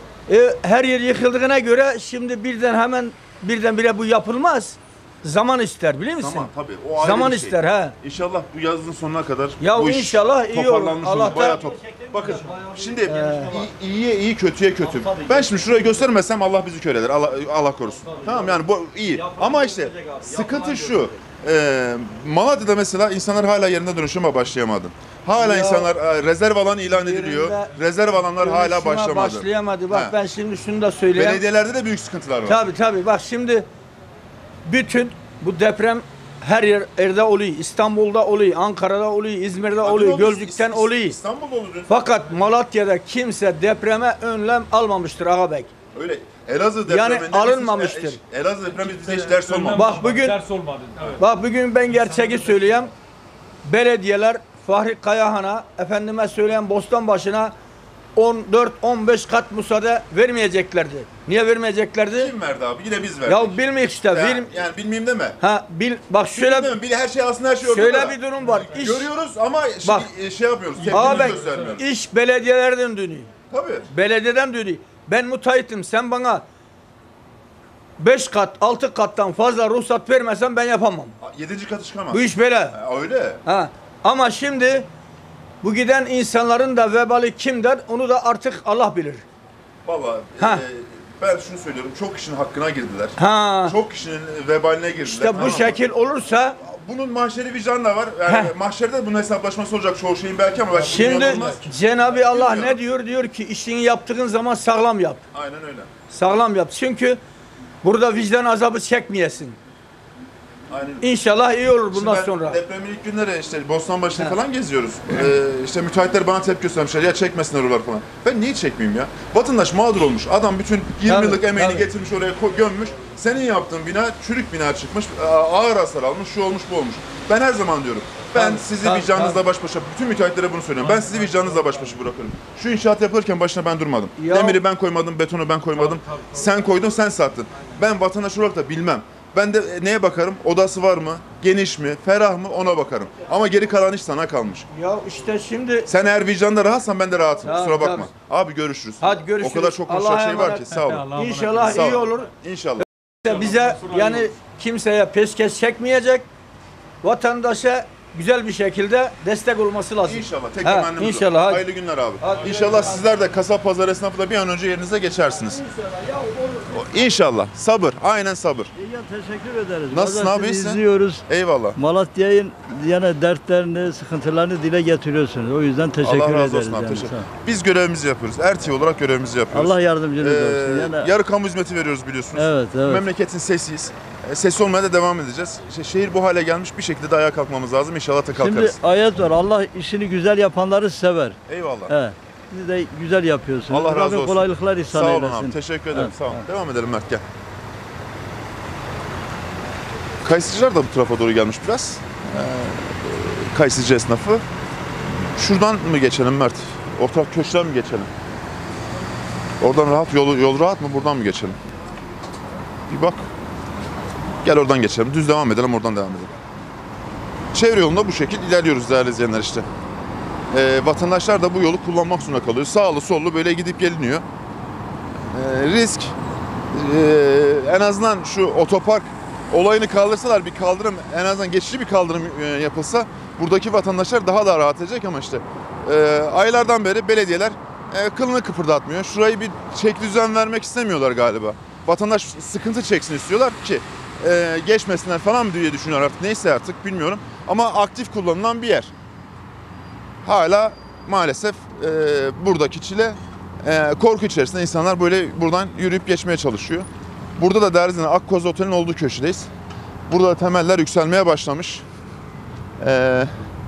E, her yer yıkıldığına göre şimdi birden hemen birdenbire bu yapılmaz. Zaman ister biliyor musun? Zaman tabii. O ayrı Zaman bir şey. ister ha. İnşallah bu yazın sonuna kadar Ya bu iş inşallah iyi olur. toparlanmış olur. Allah da- Bayağı top. Bakın şimdi iyi, iyiye iyi kötüye kötü. Ben şimdi şurayı göstermesem Allah bizi kör eder. Allah, Allah korusun. Tamam yani bu iyi. Ama işte sıkıntı şu. E, Malatya'da mesela insanlar hala yerine dönüşüme başlayamadı. Hala Ya, insanlar e, rezerv alan ilan ediliyor. yerinde Rezerv alanlar hala Dönüşüme başlamadı. Başlayamadı. Bak He. ben şimdi şunu da söyleyeyim. Belediyelerde de büyük sıkıntılar var. Tabii tabii. Bak şimdi bütün bu deprem her yer, yerde oluyor. İstanbul'da oluyor, Ankara'da oluyor, İzmir'de oluyor, Gölcük'ten oluyor. İstanbul'da oldu dün. Fakat Malatya'da kimse depreme önlem almamıştır ağabey. Öyle. Elazığ Yani depreminde biz alınmamıştır. hiç- Elazığ depreminde bize hiç ders olmadı. Bak bugün Ders olmadı. Evet. bak bugün ben gerçeği söyleyeyim. Belediyeler Fahri Kayahan'a, efendime söyleyen Bostanbaşı'na on dört on beş kat müsaade vermeyeceklerdi. Niye vermeyeceklerdi? Kim verdi abi? Yine biz verdik. Ya bilmiyor işte. Ya- Bil, yani bilmeyeyim deme. ha bil bak Şöyle şöyle değil mi? Bir her şey aslında her şey ortada. şöyle bir durum var. İş, Görüyoruz ama şey, Bak. şey yapmıyoruz. Tepkimizi ağabey, göstermiyoruz. iş belediyelerden dönüyor. Tabii. Belediyeden dönüyor. Ben müteahhitim. Sen bana beş kat, altı kattan fazla ruhsat vermesen ben yapamam. Yedinci katı çıkamaz. Bu iş böyle. Ha, öyle. Ha. Ama şimdi bu giden insanların da vebali kimdir? Onu da artık Allah bilir. Valla Ha. e, ben şunu söylüyorum. Çok kişinin hakkına girdiler. Ha. Çok kişinin vebaline girdiler. İşte tamam bu mı? şekil olursa Bunun mahşeri vicdanı da var. Yani Heh. mahşerde bunun hesaplaşması olacak çoğu şeyin belki ama belki şimdi dünyada olmaz. Cenab-ı Allah Bilmiyorum. ne diyor? Diyor ki işini yaptığın zaman sağlam yap. Aynen öyle. Sağlam yap. Çünkü burada vicdan azabı çekmeyesin. Aynen. İnşallah iyi olur bundan Şimdi ben sonra. depremin ilk günleri işte Bostanbaşı'nda falan geziyoruz. Ee, işte müteahhitler bana tepki göstermişler. Ya çekmesinler oralar falan. Ben niye çekmeyeyim ya? Vatandaş mağdur olmuş. Adam bütün yirmi Tabii, yıllık emeğini tabii. getirmiş oraya ko- gömmüş. Senin yaptığın bina çürük bina çıkmış. Ağır hasar almış. Şu olmuş bu olmuş. Ben her zaman diyorum. Ben Tabii, sizi tabii, vicdanınızla tabii. baş başa, bütün müteahhitlere bunu söylüyorum. Ben sizi vicdanınızla baş başa bırakıyorum. Şu inşaat yapılırken başına ben durmadım. Ya- Demiri ben koymadım, betonu ben koymadım. Sen koydun, sen sattın. Ben vatandaş olarak da bilmem. Ben de neye bakarım? Odası var mı? Geniş mi? Ferah mı? Ona bakarım. Ama geri kalan iş sana kalmış. Ya işte şimdi Sen eğer vicdanda rahatsan ben de rahatım. Tamam, Kusura bakma. tamam. Abi görüşürüz. Hadi görüşürüz. O kadar çok konuşacak Allah'a şey var emanet. ki. Sağ olun. inşallah Sağ iyi olun. olur. İnşallah. Bize yani kimseye peşkeş çekmeyecek. Vatandaşa güzel bir şekilde destek olması lazım. İnşallah. Tek Ha, temennimiz o. inşallah, hadi. Hayırlı günler abi. Hadi. İnşallah sizler de kasap pazar esnafı da bir an önce yerinize geçersiniz. İnşallah. Sabır. Aynen sabır. İyi, teşekkür ederiz. Nasılsın Vallahi abi, sizi iyisin? izliyoruz. Eyvallah. Malatya'nın yani dertlerini, sıkıntılarını dile getiriyorsunuz. O yüzden teşekkür Allah razı ederiz. olsun abi. yani. Teşekkür. Sağ ol. Biz görevimizi yapıyoruz. R T olarak görevimizi yapıyoruz. Allah yardımcınız Ee, olsun. Yani, yarı kamu hizmeti veriyoruz biliyorsunuz. evet, evet. Memleketin sesiyiz. E, Sesi olmaya da devam edeceğiz. İşte şehir bu hale gelmiş, bir şekilde de ayağa kalkmamız lazım. İnşallah da Şimdi kalkarız. ayet var. Allah işini güzel yapanları sever. Eyvallah. He. Siz de güzel yapıyorsunuz. Allah razı Rabbim olsun. kolaylıklar ihsan Sağ olun eylesin. abi. Teşekkür ederim. Evet, Sağ olun. evet. Devam edelim Mert, gel. Kayısıcılar da bu tarafa doğru gelmiş biraz. Ee, Kayısıcı esnafı. Şuradan mı geçelim Mert? Ortak köşkten mi geçelim? Oradan rahat, yol, yol rahat mı? Buradan mı geçelim? Bir bak. Gel oradan geçelim. Düz devam edelim, oradan devam edelim. Çevre yolunda bu şekilde ilerliyoruz değerli izleyenler işte. Ee, vatandaşlar da bu yolu kullanmak zorunda kalıyor. Sağlı sollu böyle gidip geliniyor. Ee, risk. Ee, en azından şu otopark olayını kaldırsalar, bir kaldırım, en azından geçici bir kaldırım e, yapılsa buradaki vatandaşlar daha da rahat edecek ama işte e, aylardan beri belediyeler e, kılını kıpırdatmıyor. Şurayı bir çek düzen vermek istemiyorlar galiba. Vatandaş sıkıntı çeksin istiyorlar ki e, geçmesinler falan mı diye düşünüyorlar artık. Neyse artık bilmiyorum. Ama aktif kullanılan bir yer. Hala maalesef e, buradaki çile e, korku içerisinde insanlar böyle buradan yürüyüp geçmeye çalışıyor. Burada da Derzi'nin Akkoz Otel'in olduğu köşedeyiz. Burada da temeller yükselmeye başlamış. E,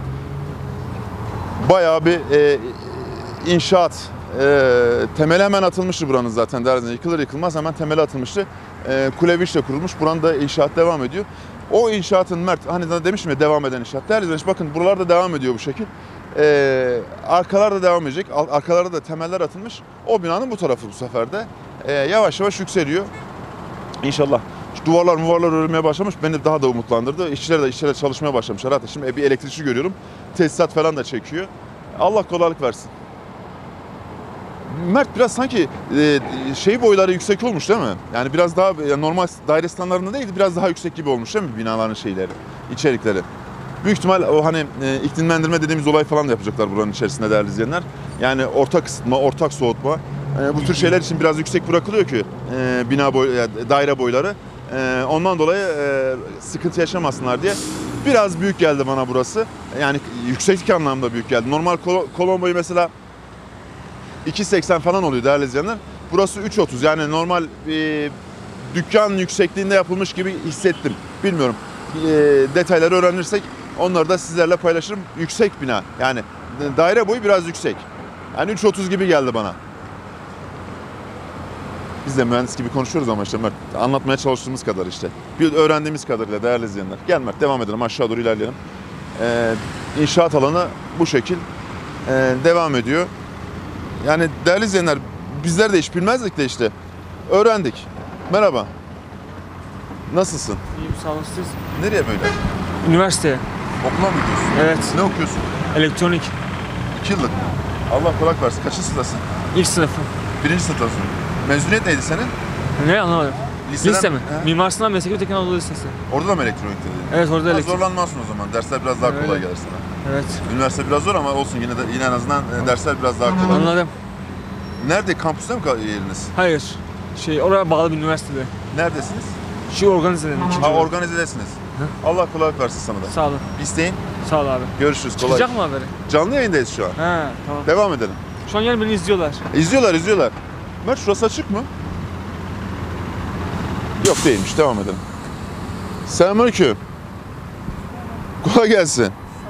bayağı bir e, inşaat e, temeli hemen atılmıştı buranın zaten Derzi'nin. Yıkılır yıkılmaz hemen temeli atılmıştı. E, Kuleviç'te kurulmuş. Buranın da inşaat devam ediyor. O inşaatın Mert, hani da demiştim ya devam eden inşaat. Değerli izleyiciler, bakın buralarda devam ediyor bu şekil. Ee, arkalarda devam edecek. Arkalarda da temeller atılmış. O binanın bu tarafı bu sefer de ee, yavaş yavaş yükseliyor. İnşallah. Şu duvarlar muvarlar örülmeye başlamış. Beni daha da umutlandırdı. İşçiler de işçiler çalışmaya başlamışlar. Hatta şimdi bir elektrikçi görüyorum. Tesisat falan da çekiyor. Allah kolaylık versin. Mert biraz sanki e, şey boyları yüksek olmuş değil mi? Yani biraz daha yani normal daire standartlarında değil, biraz daha yüksek gibi olmuş değil mi binaların şeyleri, içerikleri? Büyük ihtimal o hani e, iklimlendirme dediğimiz olay falan da yapacaklar buranın içerisinde değerli izleyenler. Yani ortak ısıtma, ortak soğutma. E, bu tür şeyler için biraz yüksek bırakılıyor ki e, bina boy, yani daire boyları. E, ondan dolayı e, sıkıntı yaşamasınlar diye. Biraz büyük geldi bana burası. Yani yükseklik anlamda büyük geldi. Normal kol, kolon boyu mesela iki seksen falan oluyor değerli izleyenler. Burası üç otuz, yani normal e, dükkan yüksekliğinde yapılmış gibi hissettim. Bilmiyorum. E, detayları öğrenirsek onları da sizlerle paylaşırım. Yüksek bina. Yani daire boyu biraz yüksek. Yani üç otuz gibi geldi bana. Biz de mühendis gibi konuşuyoruz ama işte Mert, anlatmaya çalıştığımız kadar işte. Bir öğrendiğimiz kadarıyla değerli izleyenler. Gel Mert, devam edelim, aşağı doğru ilerleyelim. Ee, inşaat alanı bu şekil e, devam ediyor. Yani değerli izleyenler, bizler de hiç bilmezdik de işte öğrendik. Merhaba. Nasılsın? İyiyim, sağ olun siz. Nereye böyle? Üniversiteye. Okula mı gidiyorsun? Evet. Ne okuyorsun? Elektronik. İki yıllık. Allah kulak versin. Kaçıncı sınıftasın? İlk sınıfım. Birinci sınıftasın. Mezuniyet neydi senin? Ne anlamadım. Liseden Lise mi? He? Mimar Sinan Mesleki ve Teknik Anadolu Lisesi. Orada da mı elektronik dedin? Evet, orada Ha, elektrik. zorlanmazsın o zaman. Dersler biraz daha Öyle. kolay gelir sana. Evet. Üniversite biraz zor ama olsun, yine de yine en azından e, dersler biraz daha kolay. Anladım. Nerede? Kampüste mi kal- yeriniz? Hayır. Şey, oraya bağlı bir üniversitede. Neredesiniz? Şu organizenin ikinci. Ha, olarak. organizedesiniz. Allah kolaylık versin sana da. Sağ olun. İsteyin. Sağ ol abi. Görüşürüz. Kolay. Çıkacak mı haberi? Canlı yayındayız şu an. He, tamam. Devam edelim. Şu an yani beni izliyorlar. İzliyorlar, izliyorlar. Mert, şurası açık mı? Yok, değilmiş. Devam edelim. Selamünaleyküm. Kolay gelsin.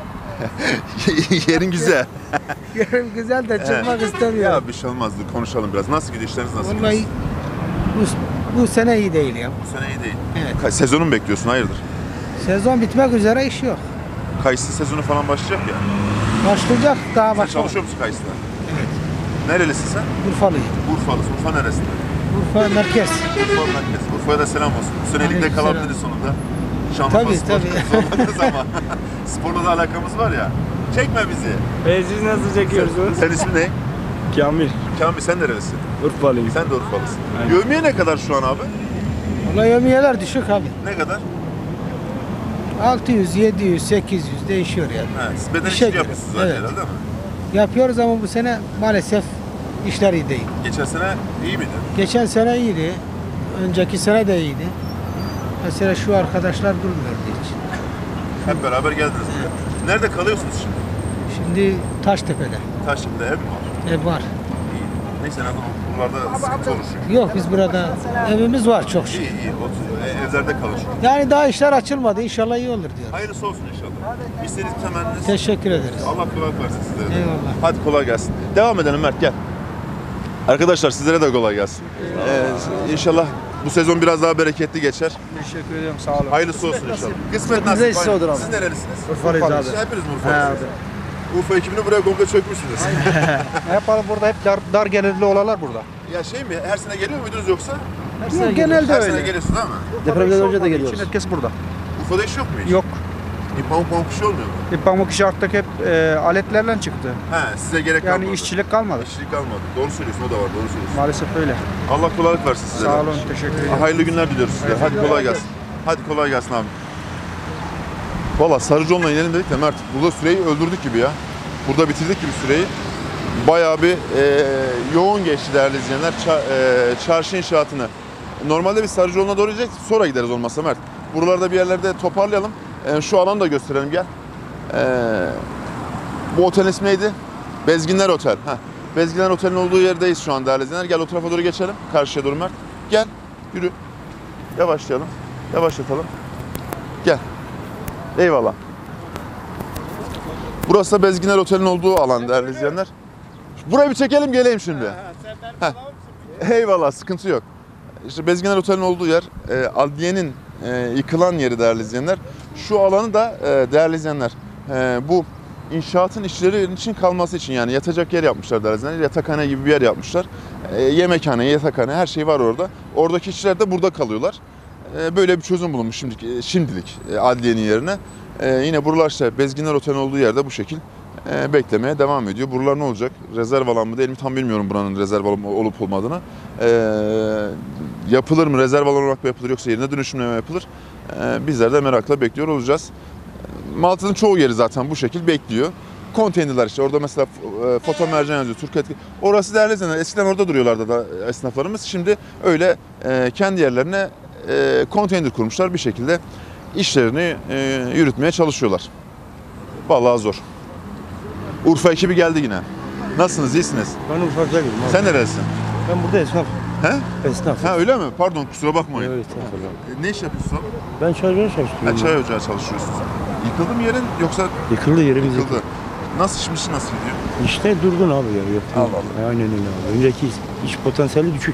Yerin güzel. Yerim güzel de çıkmak istemiyorum. Ya bir şey olmaz. Dur, konuşalım biraz. Nasıl gidiyor, işleriniz nasıl gidiyor? Vallahi bu, bu sene iyi değil ya. Bu sene iyi değil. Evet. Ka- Sezonu mu bekliyorsun? Hayırdır? Sezon bitmek üzere, iş yok. Kayısı sezonu falan başlayacak ya. Başlayacak, daha Sen başlamadı. çalışıyor musun Kayısı'da? Evet. Nerelisin sen? Urfalıyım. Urfalısın. Urfa neresinde? Urfa merkez. Urfa merkez. Urfa'ya da selam olsun. Bu sene ligde Aleykümselam. kalabiliriz sonunda. Şanlıurfa Tabii, Spor tabii. zorlanırız ama sporla da alakamız var ya. Çekme bizi. Siz nasıl çekiyorsunuz? Sen ismin ne? Kamil. Kamil, sen nerelisin? Urfalıyım. Sen de Urfalısın. Yövmiye ne kadar şu an abi? Vallahi yemiyeler düşük abi. Ne kadar? altı yüz, yedi yüz, sekiz yüz değişiyor yani. He, siz beden İşe işçiliği göre, yapıyorsunuz zaten evet. herhalde değil mi? Yapıyoruz ama bu sene maalesef işler iyi değil. Geçen sene iyi miydi? Geçen sene iyiydi. Önceki sene de iyiydi. Mesela şu arkadaşlar durmuyordu hiç. Hep beraber geldiniz buraya. Nerede kalıyorsunuz şimdi? Şimdi Taştepe'de Taşlık'ta ev mi var? ev var. Neyse, en azından buralarda sıkıntı olur çünkü. Yok, biz burada evimiz var çok şükür. İyi iyi. Otur, e, evlerde kalın şu an. Yani daha işler açılmadı. İnşallah iyi olur diyor. Hayırlısı olsun inşallah. İstediğiniz temenniniz. Teşekkür ederiz. Allah kolaylık versin sizlere de. Eyvallah. Hadi kolay gelsin. Devam edelim Mert, gel. Arkadaşlar sizlere de kolay gelsin. Ee, inşallah bu sezon biraz daha bereketli geçer. Teşekkür ediyorum, sağ olun. Hayırlısı olsun inşallah. Kısmet nasip. Kısmet olur abi. Siz nerelisiniz? Urfalıyız abi. Hepiniz mi Urfalısınız? Urfa ekibini buraya komple çökmüşsünüz. Ne yapalım burada, hep dar, dar gelirli olanlar burada. Ya şey mi, her sene geliyor muydunuz yoksa? Yok, genelde Her öyle. sene geliyorsun değil mi? Depremden önce de geliyoruz. Herkes burada. Urfa'da iş yok mu hiç? Yok. Bir pamuk pamuk iş olmuyor mu? Bir pamuk işi artık hep e, aletlerle çıktı. He, size gerek kalmadı. Yani işçilik kalmadı. İşçilik kalmadı. Doğru söylüyorsun, o da var, doğru söylüyorsun. Maalesef öyle. Allah kolaylık versin size. Sağ de. olun, teşekkür ederim. Hayırlı günler diliyoruz size. Hadi kolay gelsin. Hadi kolay gelsin abi. Valla Sarıcıoğlu'na inelim dedik de Mert, burada süreyi öldürdük gibi ya. Burada bitirdik gibi süreyi. Bayağı bir e, yoğun geçti değerli izleyenler. Ça, e, çarşı inşaatını. Normalde biz Sarıcıoğlu'na doğru gidecek, sonra gideriz olmazsa Mert. Buralarda bir yerlerde toparlayalım. E, şu alanı da gösterelim, gel. E, bu otel ismi neydi? Bezginler Otel. Heh. Bezginler Otel'in olduğu yerdeyiz şu an değerli izleyenler. Gel o tarafa doğru geçelim. Karşıya doğru Mert. Gel. Yürü. Yavaşlayalım. Yavaşlatalım. Gel. Eyvallah. Burası da Bezginler Otel'in olduğu alan değerli izleyenler. Burayı bir çekelim, geleyim şimdi. Heh. Eyvallah, sıkıntı yok. İşte Bezginler Otel'in olduğu yer, e, adliyenin e, yıkılan yeri değerli izleyenler. Şu alanı da e, değerli izleyenler, e, bu inşaatın işçileri için kalması için, yani yatacak yer yapmışlar değerli izleyenler. Yatakhane gibi bir yer yapmışlar. E, yemekhane, yatakhane, her şey var orada. Oradaki işçiler de burada kalıyorlar. E, böyle bir çözüm bulunmuş şimdilik, şimdilik e, adliyenin yerine. E, yine buralar işte Bezginler Otel'in olduğu yerde bu şekil e, beklemeye devam ediyor. Buralar ne olacak? Rezerv alan mı değil mi? Tam bilmiyorum buranın rezerv alan olup olmadığını. E, yapılır mı? Rezerv alan olarak mı yapılır yoksa yerine dönüşümle mi yapılır? E, bizler de merakla bekliyor olacağız. Malatya'nın çoğu yeri zaten bu şekil bekliyor. Konteynerler işte orada mesela e, foto mercan yazıyor. Türk Orası değerli izleyenler. Eskiden orada duruyorlardı da esnaflarımız. Şimdi öyle e, kendi yerlerine e, konteyner kurmuşlar, bir şekilde işlerini e, yürütmeye çalışıyorlar. Vallahi zor. Urfa ekibi geldi yine. Nasılsınız? İyisiniz? Ben Urfa'da gidiyorum. Sen nerelisin? Ben burada esnaf. He? Esnaf. Ha öyle mi? Pardon kusura bakmayın. Evet, estağfurullah. E, ne iş yapıyorsun abi? Ben çaycıya Ha, çalışıyorum. çay ocağı çalışıyorsun. Yıkıldı mı yerin yoksa Yıkıldı yerimiz yıkıldı? yıkıldı. Nasıl işmiş nasıl gidiyor? İşte durgun abi ya. Yok, Allah Allah. Aynen öyle abi. Önceki iş, iş potansiyeli düşük.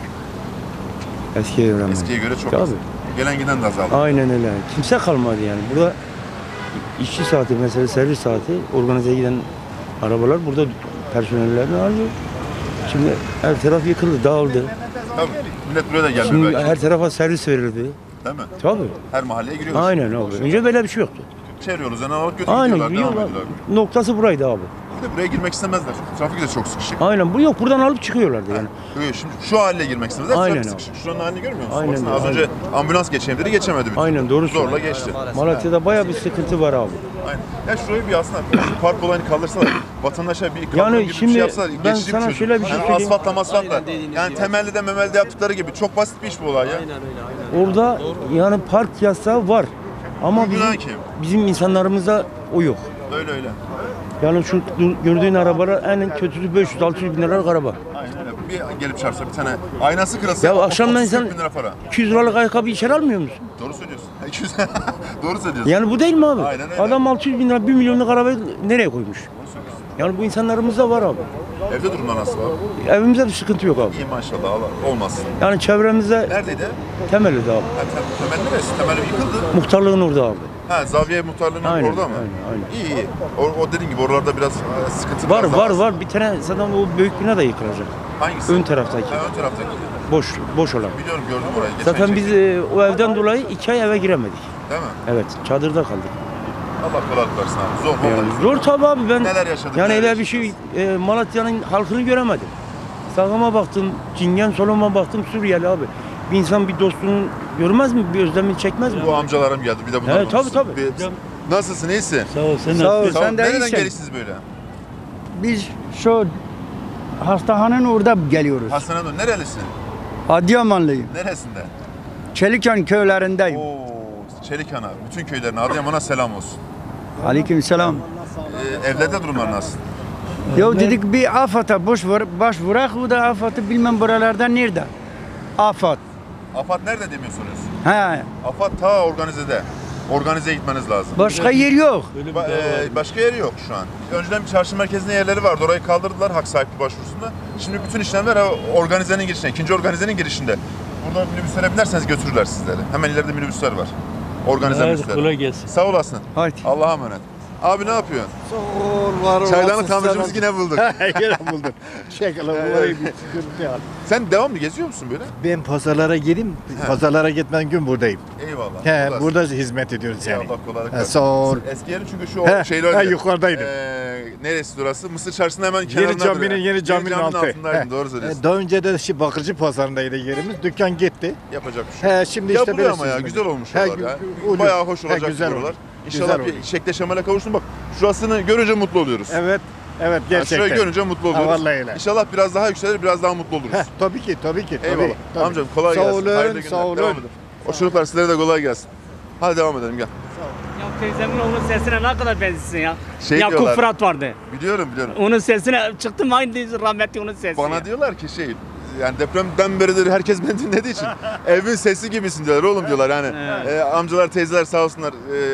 Eskiye göre. Eskiye göre çok Tabii. az. Gelen giden de azaldı. Aynen öyle. Kimse kalmadı yani. Burada işçi saati mesela servis saati organize giden arabalar burada personellerini alıyor. Şimdi her taraf yıkıldı, dağıldı. Tabii. Millet buraya da gelmiyor Şimdi belki. her tarafa servis verildi. Değil mi? Tabii. Her mahalleye giriyoruz. Aynen abi. Önce böyle bir şey yoktu. Çevre yolu üzerinden alıp götürüp Aynen. gidiyorlar. Devam Yiyorlar. ediyorlar. Noktası buraydı abi. Bir de buraya girmek istemezler. Trafik de çok sıkışık. Aynen. Bu yok. Buradan alıp çıkıyorlardı yani. Yok, şimdi şu haline girmek istemezler. Aynen Trafik abi. sıkışık. Şuranın halini görmüyor musun? Aynen Baksana, öyle, az önce ambulans geçeyim dedi geçemedi. Bir Aynen türlü. doğru Zorla söylüyorsun. geçti. Malatya'da bayağı bir sıkıntı var abi. Aynen. Ya şurayı bir aslında şu park olayını kaldırsalar, vatandaşa bir kamyon Yani gibi şimdi bir şey yapsalar, ben geçici sana çözüm. şöyle bir şey yani söyleyeyim. asfaltla masrafla. Yani temelli de memelde yaptıkları gibi çok basit bir iş bu olay ya. Orada yani park yasağı var. Ama Uygulayan bizim, kim? bizim insanlarımızda o yok. Öyle öyle. Yani şu dur- gördüğün arabalar en kötüsü beş yüz altı yüz bin liralık araba. Aynen öyle. Bir gelip çarpsa bir tane aynası kırılsa Ya akşamdan otuz insan kırk bin lira para. iki yüz liralık ayakkabı içeri almıyor musun? Doğru söylüyorsun. iki yüz Doğru söylüyorsun. Yani bu değil mi abi? Aynen öyle. Adam altı yüz bin lira bir milyonluk arabayı nereye koymuş? Doğru söylüyorsun. Yani bu insanlarımızda var abi. Evde durumlar nasıl abi? Evimizde bir sıkıntı yok abi. İyi maşallah Allah olmaz. Yani çevremizde Neredeydi? Temelli'de abi. Ha, tem- temel neresi? Temel yıkıldı. Muhtarlığın orada abi. Ha Zaviye muhtarlığının Aynen, orada mı? aynen, aynen. İyi iyi. O, o dediğin gibi oralarda biraz e, sıkıntı Var biraz daha var az. var. Bir tane zaten o büyük bina da yıkılacak. Hangisi? Ön taraftaki. Ha, ön taraftaki. Boş boş olan. Biliyorum gördüm orayı. Geçen Zaten biz çektim. e, o evden dolayı iki ay eve giremedik. Değil mi? Evet, çadırda kaldık. Allah kolaylık versin abi. Zor vallahi. Yani zor tabii abi ben. Neler yaşadık, Yani neler öyle bir şey e, Malatya'nın halkını göremedim. Sağıma baktım, Cingen soluma baktım Suriyeli abi. Bir insan bir dostunu görmez mi? Bir özlemini çekmez mi? Bu amcalarım geldi. Bir de bunlar Evet, tabii, tabii. Bir- Nasılsın? İyisin? Sağ ol sen Sağ ol, nasılsın? sen de Nereden iyisin. gelirsiniz böyle? Biz şu hastanenin orada geliyoruz. Hastaneye dön. Nerelisin? Adıyamanlıyım. Neresinde? Çeliköy köylerindeyim. Oo, Çelikan'a. Bütün köylerine Adıyaman'a selam olsun. Aleykümselam. Ee, evlerde durumlar nasıl? Ya dedik bir AFAD'a boş vur, başvurak o da AFAD'ı bilmem buralarda nerede? AFAD. AFAD nerede demiyor soruyorsun? He. AFAD ta organizede. Organizeye gitmeniz lazım. Başka yer yok. Ba- e, başka yeri yok şu an. Önceden bir çarşı merkezinde yerleri vardı. Orayı kaldırdılar hak sahipliği başvurusunda. Şimdi bütün işlemler o organizenin girişinde, ikinci organizenin girişinde. Burada minibüslere binerseniz götürürler sizleri. Hemen ileride minibüsler var. Organize Hadi minibüsler. kolay gelsin. Sağ olasın. Haydi. Allah'a emanet. Abi ne yapıyorsun? Var Çaydanlık tamircimiz yine bulduk. Yine buldum. Şekil olayı bir sıkıntı yok. Sen devamlı geziyor musun böyle? Ben pazarlara gideyim. Pazarlara gitmeyen gün buradayım. Eyvallah. He, Buradasın. burada hizmet ediyoruz Ya yani. Allah kolaylık He, versin. sağ ol. Eski yerin çünkü şu He, şeyler. he, yukarıdaydım. Ee, neresi burası? Mısır Çarşı'nın hemen Yeni kenarında. caminin duruyor. yeni caminin altı. altındaydın. He. Doğru söylüyorsun. E, Daha önce de şu Bakırcı pazarındaydı yerimiz. Dükkan gitti. Yapacak bir şey. He, şimdi işte Yapılıyor böyle ama ya hizmet. güzel olmuş He, oralar ya. gü- ucuz. Bayağı hoş He, olacak güzel buralar. olur. İnşallah Güzel bir şekle şemale kavuşsun. Bak şurasını görünce mutlu oluyoruz. Evet. Evet Yani gerçekten. şurayı görünce mutlu Ha, oluyoruz. vallahi öyle. İnşallah biraz daha yükselir, biraz daha mutlu oluruz. Heh, tabii ki, tabii ki. Tabii, Eyvallah. tabii. Amcam kolay Sağ gelsin. olun, Hayırlı günler. sağ olun. Devam edin. O çocuklar sizlere de kolay gelsin. Hadi devam edelim gel. Ya teyzemin onun sesine ne kadar benziyorsun ya. Şey Yakup diyorlar. Fırat vardı. Biliyorum biliyorum. Onun sesine çıktım aynı rahmetli onun sesi. Bana ya. diyorlar ki şey yani depremden beridir herkes beni dinlediği için evin sesi gibisin diyorlar oğlum diyorlar yani e, amcalar teyzeler sağ olsunlar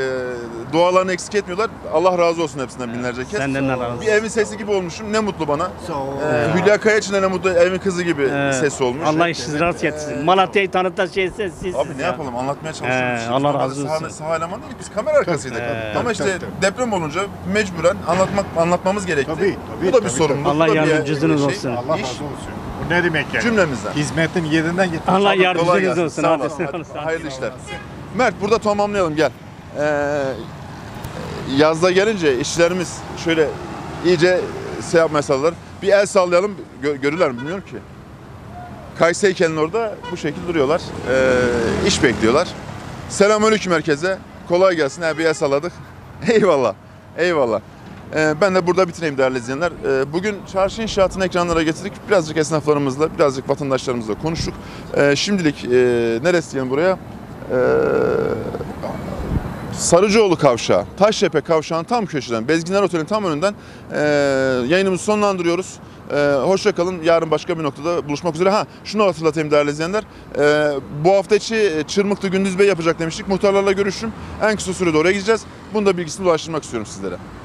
e, dualarını eksik etmiyorlar. Allah razı olsun hepsinden binlerce kez. Senden de razı olsun. Bir evin sesi gibi olmuşum ne mutlu bana. Sağ ol. E, Hülya Kayaç'ın ne mutlu evin kızı gibi Ee, sesi olmuş. Allah işinizi rast getirsin. Malatya'yı tanıtan şey sessiz. Abi ne yapalım anlatmaya çalışıyoruz. Ee, işte. Allah Biz razı normalde olsun. Saha, saha elemanı değiliz, biz kamera arkasıydık. Ee, Ama işte tabii, tabii. deprem olunca mecburen anlatmak anlatmamız gerekti. Tabii, tabii, Bu da bir tabii, sorumluluk. Allah bu da bir yardımcınız şey, olsun. Allah iş. razı olsun. Bu ne demek yani? Cümlemizden. Hizmetin yerinden gitti. Allah Kolay yardımcınız gelsin. olsun. Sağ Hadi. olasın. Hadi. Hadi. Hayırlı işler. Mert burada tamamlayalım gel. Ee, yazda gelince işçilerimiz şöyle iyice şey yapmasalar bir el sallayalım gö- görürler mi bilmiyorum ki. Kayısı heykelinin orada bu şekilde duruyorlar. Ee, iş bekliyorlar. Selamünaleyküm herkese. Kolay gelsin. Ha, bir el salladık. Eyvallah. Eyvallah. Ee, ben de burada bitireyim değerli izleyenler. Ee, bugün çarşı inşaatını ekranlara getirdik. Birazcık esnaflarımızla, birazcık vatandaşlarımızla konuştuk. Ee, şimdilik e, neresi diyelim buraya? Ee, Sarıcıoğlu Kavşağı, Taştepe Kavşağı'nın tam köşeden, Bezginler Otel'in tam önünden e, yayınımızı sonlandırıyoruz. Ee, hoşça kalın. Yarın başka bir noktada buluşmak üzere. Ha, şunu hatırlatayım değerli izleyenler. Ee, bu hafta içi Çırmıklı Gündüz Bey yapacak demiştik. Muhtarlarla görüşüm. En kısa sürede oraya gideceğiz. Bunu da bilgisini ulaştırmak istiyorum sizlere.